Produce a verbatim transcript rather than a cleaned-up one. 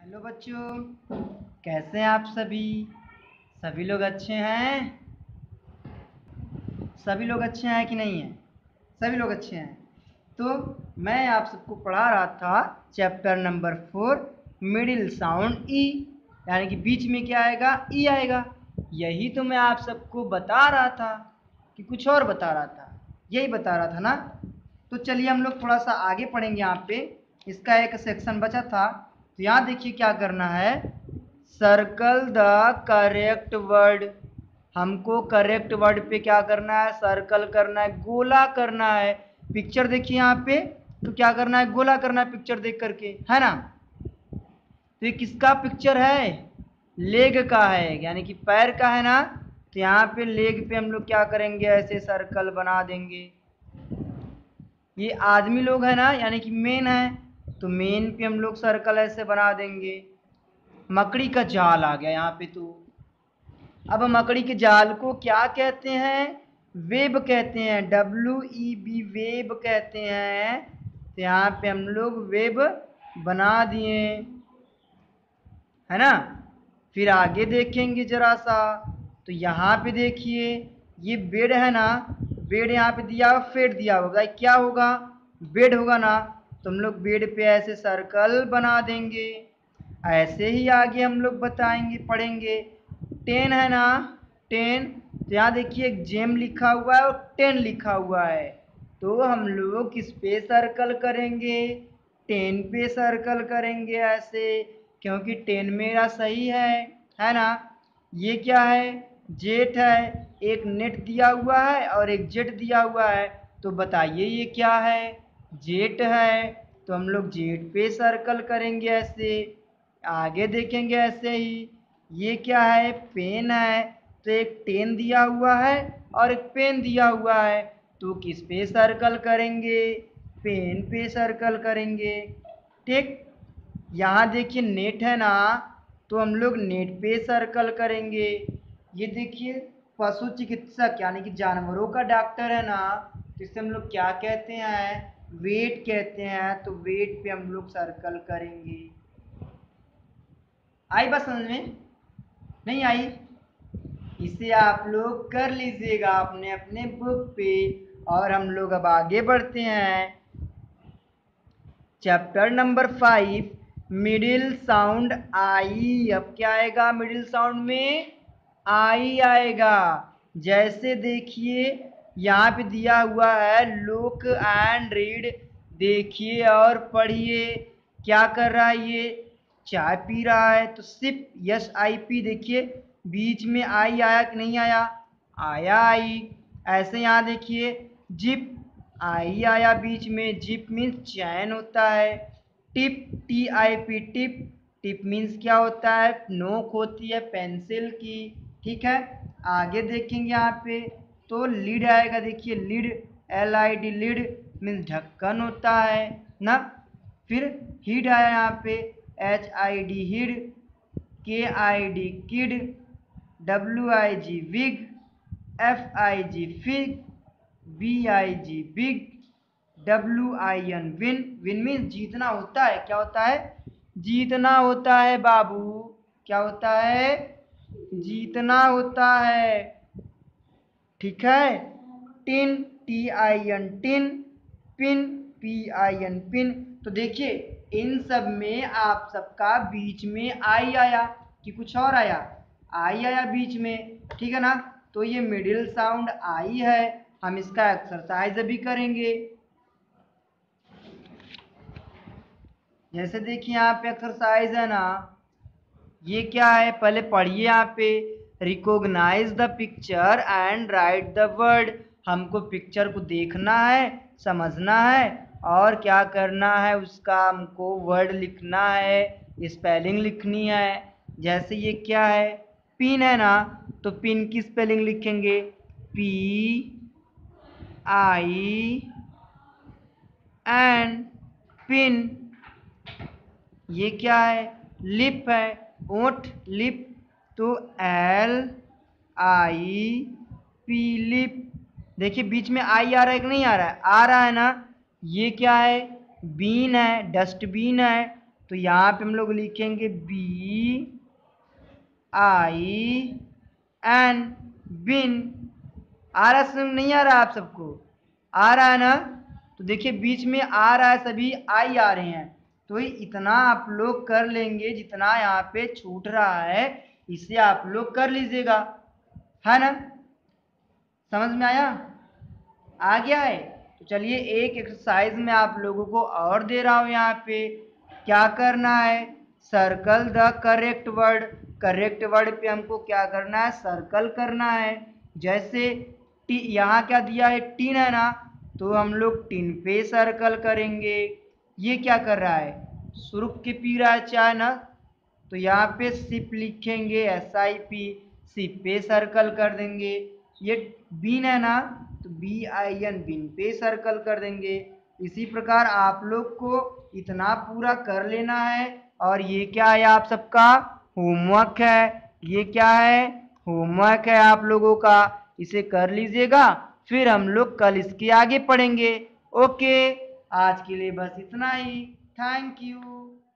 Hello बच्चों, कैसे हैं आप सभी? सभी लोग अच्छे हैं? सभी लोग अच्छे हैं कि नहीं हैं? सभी लोग अच्छे हैं। तो मैं आप सबको पढ़ा रहा था chapter number four, middle sound E, यानी कि बीच में क्या आएगा? ई आएगा। यही तो मैं आप सबको बता रहा था कि कुछ और बता रहा था? यही बता रहा था ना। तो चलिए हम लोग थोड़ा सा आगे पढ़ेंगे। यहाँ पे इसका एक सेक्शन बचा था, तो यहाँ देखिए क्या करना है। Circle the correct word. हमको करेक्ट वर्ड पे क्या करना है? सर्कल करना है, गोला करना है। पिक्चर देखिए यहाँ पे, तो क्या करना है? गोला करना है पिक्चर देख करके, है ना। तो ये किसका पिक्चर है? लेग का है, यानी कि पैर का है ना। तो यहाँ पे लेग पे हम लोग क्या करेंगे? ऐसे सर्कल बना देंगे। ये आदमी लोग है ना, यानी कि मेन है, तो मेन पे हम लोग सर्कल ऐसे बना देंगे। मकड़ी का जाल आ गया यहाँ पे। तो अब मकड़ी के जाल को क्या कहते हैं? वेब कहते हैं, डब्ल्यू ई बी, वेब कहते हैं। तो यहाँ पे हम लोग वेब बना दिए, है ना। फिर आगे देखेंगे जरा सा, तो यहाँ पे देखिए ये बेड है ना। बेड यहाँ पे दिया हुआ, फेट दिया होगा, क्या होगा? बेड होगा ना। तो हम लोग बेड पे ऐसे सर्कल बना देंगे। ऐसे ही आगे हम लोग बताएंगे, पढ़ेंगे। टेन है ना, टेन। तो यहाँ देखिए एक जेम लिखा हुआ है और टेन लिखा हुआ है। तो हम लोग किस पे सर्कल करेंगे? टेन पे सर्कल करेंगे ऐसे, क्योंकि टेन मेरा सही है है ना। ये क्या है? जेट है। एक नेट दिया हुआ है और एक जेट दिया हुआ है। तो बताइए ये क्या है? जेट है। तो हम लोग जेट पे सर्कल करेंगे ऐसे। आगे देखेंगे ऐसे ही। ये क्या है? पेन है। तो एक टेन दिया हुआ है और एक पेन दिया हुआ है। तो किस पे सर्कल करेंगे? पेन पे सर्कल करेंगे। ठीक। यहाँ देखिए नेट है ना, तो हम लोग नेट पे सर्कल करेंगे। ये देखिए पशु चिकित्सक, यानी कि जानवरों का डॉक्टर है ना, तो इसे हम लोग क्या कहते हैं? वेट कहते हैं। तो वेट पे हम लोग सर्कल करेंगे। आई बात समझ में? नहीं आई? इसे आप लोग कर लीजिएगा अपने अपने बुक पे। और हम लोग अब आगे बढ़ते हैं। Chapter number five, middle sound I. अब क्या आएगा मिडिल साउंड में? आई आएगा। जैसे देखिए यहाँ पे दिया हुआ है, लुक एंड रीड। देखिए और पढ़िए। क्या कर रहा है ये? चाय पी रहा है। तो सिप, यस आई पी। देखिए बीच में आई आया कि नहीं आया? आया आई। ऐसे यहाँ देखिए जिप, आई आया बीच में। जिप मीन्स चैन होता है। Tip, T I P, tip. Tip means क्या होता है? नोक होती है पेंसिल की। ठीक है। आगे देखेंगे यहाँ पे, तो लीड आएगा। देखिए lid, L I D, lid means ढक्कन होता है ना। फिर हिड आया यहाँ पे, H I D, hid. K I D, kid. W I G, wig. F I G, fig. B I G, big. W I N, win. Win means जीतना होता है। क्या होता है? जीतना होता है बाबू। क्या होता है? जीतना होता है। ठीक है। Tin, T I N, tin. Pin, P I N, pin. तो देखिए इन सब में आप सबका बीच में आई आया कि कुछ और आया? आई आया बीच में। ठीक है ना। तो ये मिडिल साउंड आई है। हम इसका एक्सरसाइज भी करेंगे। जैसे देखिए यहाँ पे एक्सरसाइज है ना। ये क्या है? पहले पढ़िए यहाँ पे। Recognise the picture and write the word. हमको पिक्चर को देखना है, समझना है, और क्या करना है? उसका हमको वर्ड लिखना है, स्पेलिंग लिखनी है। जैसे ये क्या है? पिन है ना, तो पिन की स्पेलिंग लिखेंगे, पी आई एन, पिन। ये क्या है? लिप है, ओठ, लिप। तो एल आई पी, लिप। देखिए बीच में आई आ रहा है कि नहीं आ रहा है? आ रहा है ना। ये क्या है? बीन है, डस्टबिन है। तो यहाँ पे हम लोग लिखेंगे बी आई एन, बिन। आ रहा समझ नहीं आ रहा आप सबको? आ रहा है ना? तो देखिए बीच में आ रहा है, सभी आई आ रहे हैं, तो इतना आप लोग कर लेंगे जितना यहाँ पे छूट रहा है, इसे आप लोग कर लीजिएगा, है ना? समझ में आया? आ गया है? तो चलिए एक एक्सरसाइज में आप लोगों को और दे रहा हूं। यहाँ पे क्या करना है, circle the correct word. Correct word पे हमको क्या करना है, सर्कल करना है। जैसे टी, यहाँ क्या दिया है, टीन है ना, तो हम लोग टीन पे सर्कल करेंगे। ये क्या कर रहा है, सुरुख के पी रहा है चाय ना, तो यहाँ पे सिप लिखेंगे, एस आई पी, सिप पे सर्कल कर देंगे। ये बीन है ना, तो बी आई एन, बिन पे सर्कल कर देंगे। इसी प्रकार आप लोग को इतना पूरा कर लेना है। और ये क्या है, आप सबका होमवर्क है। ये क्या है, होमवर्क है आप लोगों का, इसे कर लीजिएगा, फिर हम लोग कल इसके आगे पढ़ेंगे। ओके, आज के लिए बस इतना ही। Thank you.